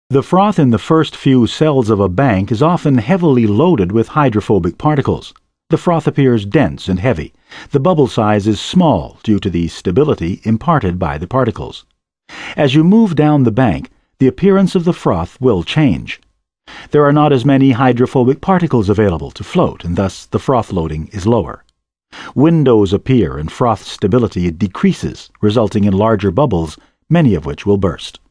The froth in the first few cells of a bank is often heavily loaded with hydrophobic particles. The froth appears dense and heavy. The bubble size is small due to the stability imparted by the particles. As you move down the bank, the appearance of the froth will change. There are not as many hydrophobic particles available to float, and thus the froth loading is lower. Windows appear and froth stability decreases, resulting in larger bubbles, many of which will burst.